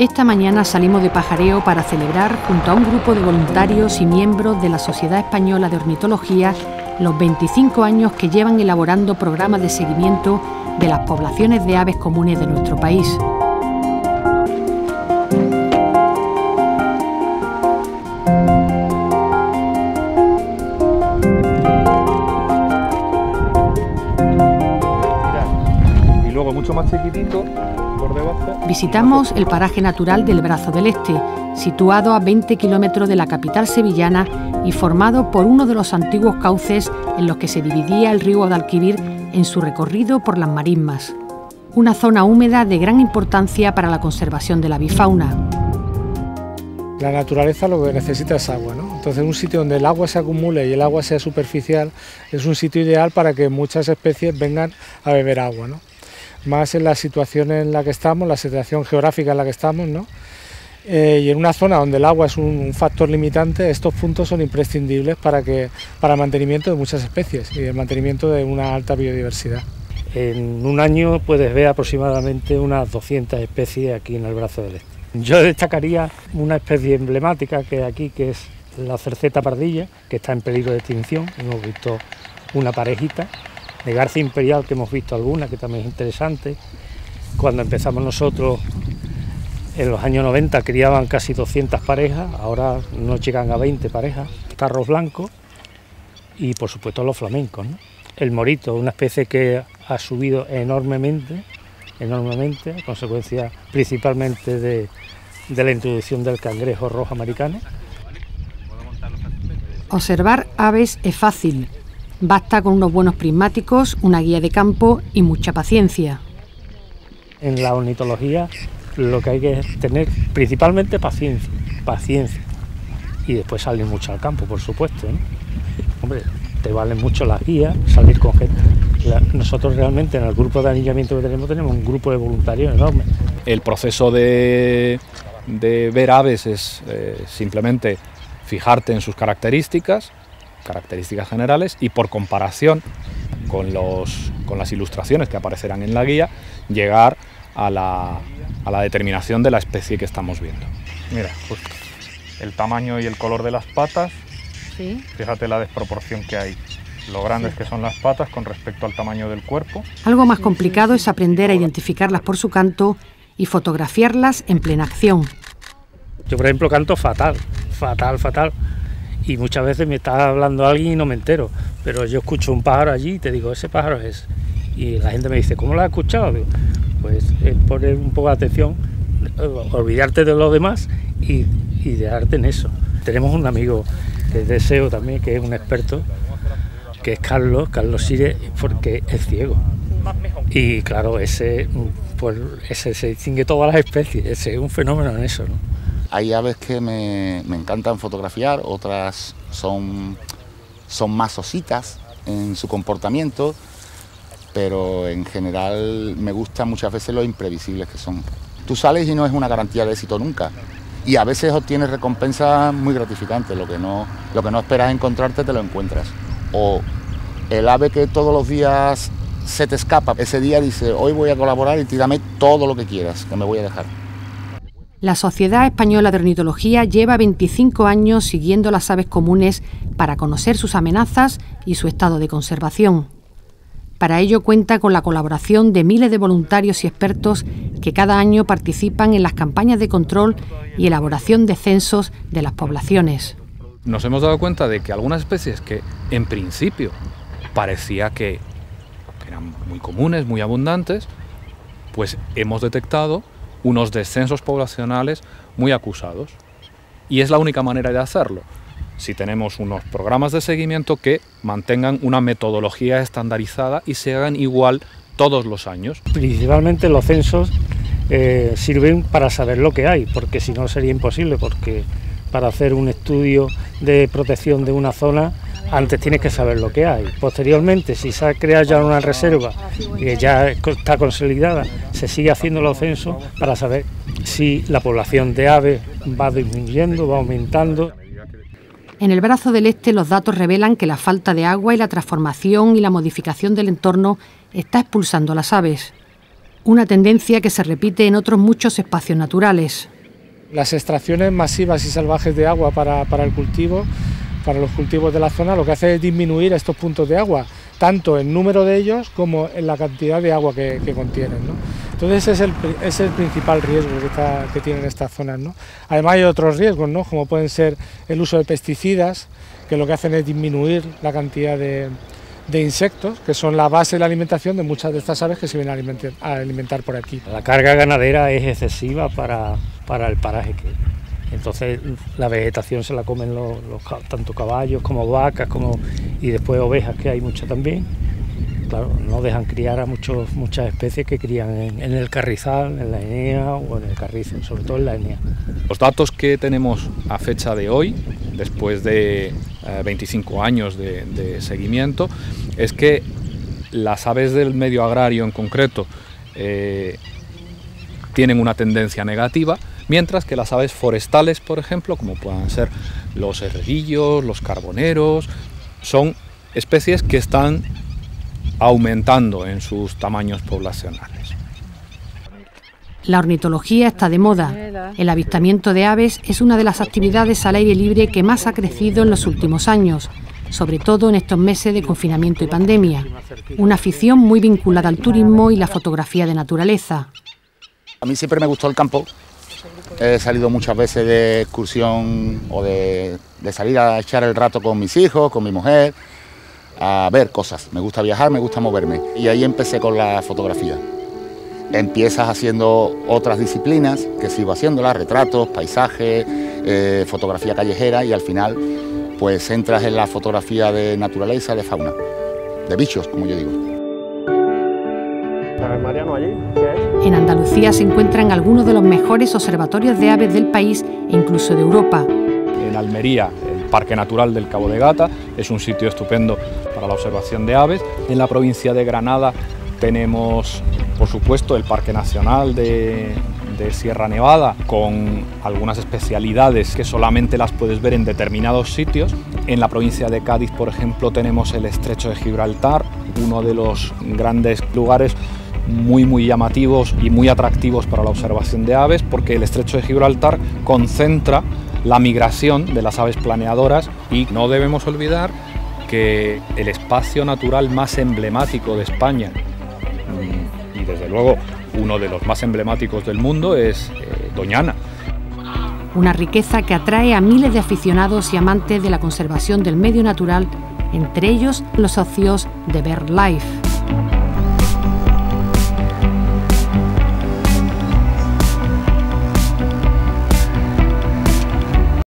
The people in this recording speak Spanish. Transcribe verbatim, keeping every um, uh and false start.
Esta mañana salimos de pajareo para celebrar, junto a un grupo de voluntarios y miembros de la Sociedad Española de Ornitología, los veinticinco años que llevan elaborando programas de seguimiento de las poblaciones de aves comunes de nuestro país. Y luego mucho más chiquitito, por debajo. Visitamos el paraje natural del Brazo del Este, situado a veinte kilómetros de la capital sevillana y formado por uno de los antiguos cauces en los que se dividía el río Guadalquivir en su recorrido por las marismas. Una zona húmeda de gran importancia para la conservación de la avifauna. La naturaleza lo que necesita es agua, ¿no? Entonces un sitio donde el agua se acumule y el agua sea superficial es un sitio ideal para que muchas especies vengan a beber agua, ¿no? Más en la situación en la que estamos, la situación geográfica en la que estamos, ¿no? Eh, y en una zona donde el agua es un, un factor limitante, estos puntos son imprescindibles para, que, para el mantenimiento de muchas especies y el mantenimiento de una alta biodiversidad. En un año puedes ver aproximadamente unas doscientas especies aquí en el Brazo del Este. Yo destacaría una especie emblemática que hay aquí, que es la cerceta pardilla, que está en peligro de extinción. Hemos visto una parejita de garza imperial, que hemos visto alguna, que también es interesante. Cuando empezamos nosotros, en los años noventa, criaban casi doscientas parejas, ahora no llegan a veinte parejas. Tarros blancos y, por supuesto, los flamencos, ¿no? El morito, una especie que ha subido enormemente, enormemente, a consecuencia principalmente de, de la introducción del cangrejo rojo americano. Observar aves es fácil. Basta con unos buenos prismáticos, una guía de campo y mucha paciencia. En la ornitología lo que hay que tener principalmente paciencia, paciencia. Y después salir mucho al campo, por supuesto, ¿no? Hombre, te valen mucho las guías, salir con gente. Nosotros realmente en el grupo de anillamiento que tenemos, tenemos un grupo de voluntarios enorme. El proceso de, de ver aves es eh, simplemente fijarte en sus características, características generales, y por comparación con, los, con las ilustraciones que aparecerán en la guía, llegar a la, a la determinación de la especie que estamos viendo. Mira, justo el tamaño y el color de las patas, ¿sí? Fíjate la desproporción que hay, lo grandes sí. que son las patas con respecto al tamaño del cuerpo. Algo más complicado es aprender a identificarlas por su canto y fotografiarlas en plena acción. Yo, por ejemplo, canto fatal, fatal, fatal. Y muchas veces me está hablando alguien y no me entero, pero yo escucho un pájaro allí y te digo, ese pájaro es. Y la gente me dice, ¿cómo lo has escuchado? Digo, pues es poner un poco de atención, olvidarte de lo demás y, y dejarte en eso. Tenemos un amigo que es de S E O también, que es un experto, que es Carlos, Carlos Sire, porque es ciego. Y claro, ese, pues, ese se distingue todas las especies, ese es un fenómeno en eso, ¿no? Hay aves que me, me encantan fotografiar, otras son, son más ositas en su comportamiento, pero en general me gustan muchas veces lo imprevisibles que son. Tú sales y no es una garantía de éxito nunca, y a veces obtienes recompensas muy gratificantes, lo que no, lo que no esperas encontrarte te lo encuentras. O el ave que todos los días se te escapa, ese día dice, hoy voy a colaborar y tírame todo lo que quieras, que me voy a dejar. La Sociedad Española de Ornitología lleva veinticinco años siguiendo las aves comunes para conocer sus amenazas y su estado de conservación. Para ello cuenta con la colaboración de miles de voluntarios y expertos que cada año participan en las campañas de control y elaboración de censos de las poblaciones. Nos hemos dado cuenta de que algunas especies que en principio parecía que eran muy comunes, muy abundantes, pues hemos detectado unos descensos poblacionales muy acusados. Y es la única manera de hacerlo, si tenemos unos programas de seguimiento que mantengan una metodología estandarizada y se hagan igual todos los años. Principalmente los censos eh, sirven para saber lo que hay, porque si no sería imposible, porque para hacer un estudio de protección de una zona, antes tienes que saber lo que hay. Posteriormente, si se ha creado ya una reserva que ya está consolidada, se sigue haciendo los censos para saber si la población de aves va disminuyendo, va aumentando. En el Brazo del Este los datos revelan que la falta de agua y la transformación y la modificación del entorno está expulsando a las aves. Una tendencia que se repite en otros muchos espacios naturales. Las extracciones masivas y salvajes de agua para, para el cultivo, para los cultivos de la zona, lo que hace es disminuir estos puntos de agua, tanto en número de ellos como en la cantidad de agua que, que contienen, ¿no? Entonces ese es el, es el principal riesgo que, está, que tienen estas zonas, ¿no? Además hay otros riesgos, ¿no? Como pueden ser el uso de pesticidas, que lo que hacen es disminuir la cantidad de, de insectos, que son la base de la alimentación de muchas de estas aves que se vienen a alimentar, a alimentar por aquí. La carga ganadera es excesiva para, para el paraje que entonces la vegetación se la comen los, los tanto caballos como vacas como, y después ovejas, que hay muchas también. Claro, no dejan criar a muchos, muchas especies que crían en, en el carrizal, en la enea o en el carrizo, sobre todo en la enea. Los datos que tenemos a fecha de hoy, después de eh, veinticinco años de, de seguimiento, es que las aves del medio agrario en concreto eh, tienen una tendencia negativa, mientras que las aves forestales, por ejemplo, como puedan ser los herrerillos, los carboneros, son especies que están aumentando en sus tamaños poblacionales. La ornitología está de moda. El avistamiento de aves es una de las actividades al aire libre que más ha crecido en los últimos años, sobre todo en estos meses de confinamiento y pandemia. Una afición muy vinculada al turismo y la fotografía de naturaleza. A mí siempre me gustó el campo. He salido muchas veces de excursión o de, de salir a echar el rato con mis hijos, con mi mujer, a ver cosas. Me gusta viajar, me gusta moverme. Y ahí empecé con la fotografía. Empiezas haciendo otras disciplinas, que sigo haciéndolas, retratos, paisajes, eh, fotografía callejera, y al final pues entras en la fotografía de naturaleza, de fauna, de bichos, como yo digo. Mariano, allí, ¿qué es? En Andalucía se encuentran algunos de los mejores observatorios de aves del país e incluso de Europa. En Almería, el Parque Natural del Cabo de Gata es un sitio estupendo para la observación de aves. En la provincia de Granada tenemos, por supuesto, el Parque Nacional de, de Sierra Nevada, con algunas especialidades que solamente las puedes ver en determinados sitios. En la provincia de Cádiz, por ejemplo, tenemos el Estrecho de Gibraltar, uno de los grandes lugares muy muy llamativos y muy atractivos para la observación de aves, porque el Estrecho de Gibraltar concentra la migración de las aves planeadoras, y no debemos olvidar que el espacio natural más emblemático de España, y desde luego uno de los más emblemáticos del mundo, es eh, Doñana. Una riqueza que atrae a miles de aficionados y amantes de la conservación del medio natural, entre ellos los socios de BirdLife.